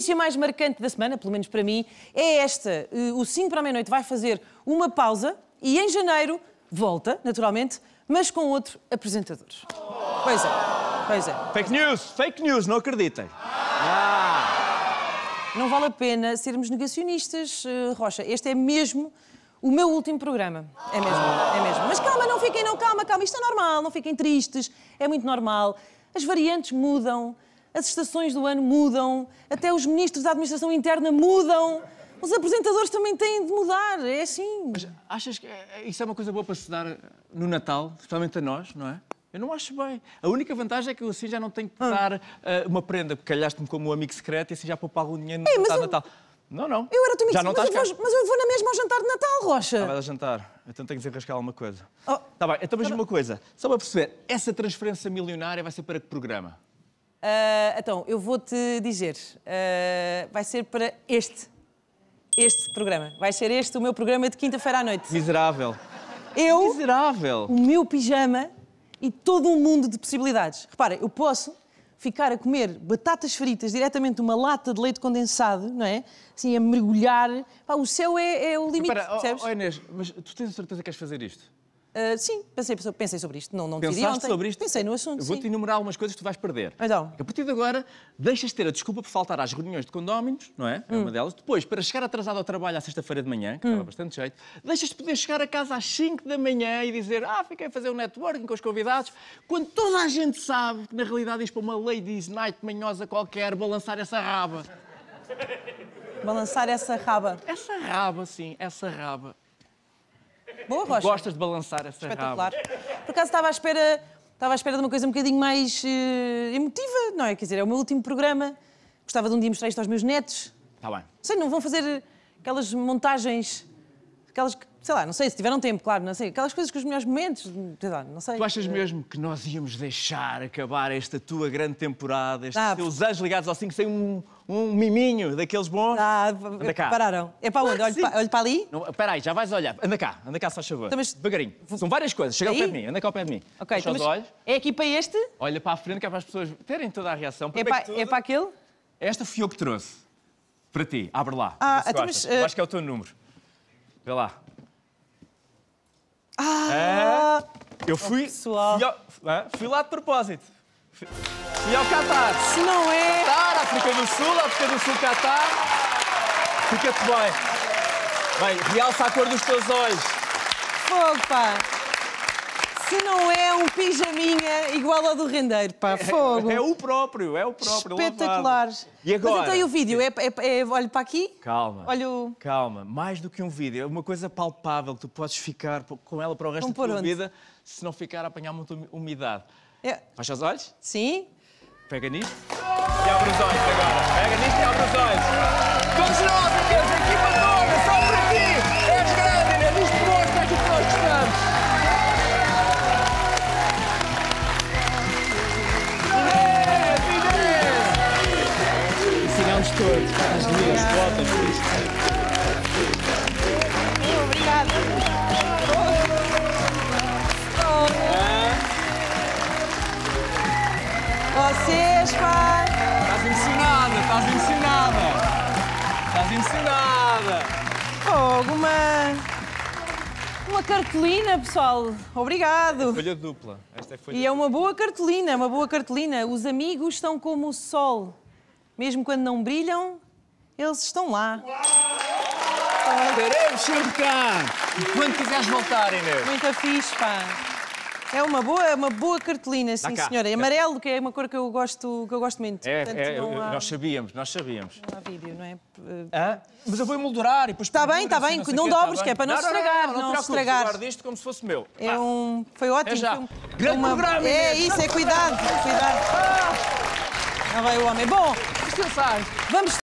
notícia mais marcante da semana, pelo menos para mim, é esta. O 5 para a meia-noite vai fazer uma pausa e em janeiro volta, naturalmente, mas com outro apresentador. Pois é, pois é. Fake news, não acreditem. Não vale a pena sermos negacionistas, Rocha. Este é mesmo o meu último programa. É mesmo, é mesmo. Mas calma, não fiquem, não, calma. Isto é normal, não fiquem tristes. É muito normal. As variantes mudam, as estações do ano mudam, até os ministros da administração interna mudam. Os apresentadores também têm de mudar, é assim. Mas achas que isso é uma coisa boa para se dar no Natal, especialmente a nós, não é? Eu não acho bem. A única vantagem é que eu assim já não tenho que dar uma prenda, porque calhaste-me como um amigo secreto e assim já poupa algum dinheiro no jantar de Natal. Não. Eu era tua amiga, já não estás cá. Mas eu vou na mesma ao jantar de Natal, Rocha. Vai a jantar. Então tenho que desenrascar alguma coisa. Tá bem, então mesmo uma coisa. Só para perceber, essa transferência milionária vai ser para que programa? Então, eu vou-te dizer. Vai ser para este programa. Vai ser este o meu programa de quinta-feira à noite. Miserável. Miserável. O meu pijama e todo um mundo de possibilidades. Repara, eu posso ficar a comer batatas fritas diretamente de uma lata de leite condensado, não é? Assim, a mergulhar. Pá, o céu é o limite, percebes? Inês, mas tu tens a certeza que queres fazer isto? Sim, pensei sobre isto. Não decidi Pensaste ontem. sobre isto? Pensei no assunto, Eu vou-te enumerar algumas coisas que tu vais perder. Então. A partir de agora, deixas de ter a desculpa por faltar às reuniões de condóminos, não é? É uma delas. Depois, para chegar atrasado ao trabalho à sexta-feira de manhã, que dava bastante jeito, deixas de poder chegar a casa às 5 da manhã e dizer fiquei a fazer um networking com os convidados, quando toda a gente sabe que, na realidade, isto para uma ladies night manhosa qualquer, balançar essa raba. Balançar essa raba. Essa raba, sim, essa raba. Boa, Rocha. Gostas de balançar essa Espetacular. raba? Por acaso estava à espera de uma coisa um bocadinho mais emotiva, não é? Quer dizer, é o meu último programa. Gostava de um dia mostrar isto aos meus netos. Está bem. Não sei, não vão fazer aquelas montagens, aquelas que, sei lá, não sei, se tiveram tempo, claro, não sei, aquelas coisas com os melhores momentos, sei lá, não sei. Tu achas mesmo que nós íamos deixar acabar esta tua grande temporada, estes teus anjos ligados ao 5 sem um miminho daqueles bons? Anda cá. Pararam. É para onde? Olho para ali? Espera aí, já vais olhar. Anda cá, se faz favor. Então, mas... Devagarinho. São várias coisas. Chega ao pé de mim, anda cá ao pé de mim. Ok, fecha os olhos. É aqui para este? Olha para a frente, que é para as pessoas terem toda a reação. É para aquele? Esta fui eu que trouxe. Para ti. Abre lá. Então, mas, eu acho que é o teu número. Vê lá. Eu fui lá de propósito. Fui ao Qatar. Se não é... Qatar, África do Sul, Qatar. Fica-te bem. Bem, realça a cor dos teus olhos. Fogo, pá. Se não é um pijaminha igual ao do rendeiro, pá, fogo. É o próprio. Espetacular. E agora? Mas então e o vídeo? Olho para aqui? Calma. Olho... Calma. Mais do que um vídeo, é uma coisa palpável que tu podes ficar com ela para o resto da tua vida, se não ficar a apanhar muita umidade. Fecha os olhos. Sim. Pega nisto e abre os olhos agora. Pega nisto e abre os olhos. Todos nós, a equipa toda, só por aqui. És grande, Inês. Isto mostra aquilo que nós gostamos. Ensinamos todos. As minhas fotos, por isto. Obrigada. Vocês, pá! Estás ensinada! Fogo, uma cartolina, pessoal. Obrigado. Folha dupla. Esta é folha E é uma boa cartolina, Os amigos estão como o sol. Mesmo quando não brilham, eles estão lá. Estaremos sempre cá! E quando quiseres voltar, Inês? Muito fixe, pá. É uma boa cartolina, sim, senhora. Amarelo, que é uma cor que eu gosto muito. Nós sabíamos. Não há vídeo, não é? Mas eu vou emoldurar e depois... Está bem, não dobres, que é para não se estragar. Não te preocupes, guarda isto como se fosse meu. Foi ótimo. Já. Grande programa, Inês. Isso, cuidado. Lá vai o homem. Bom, vamos...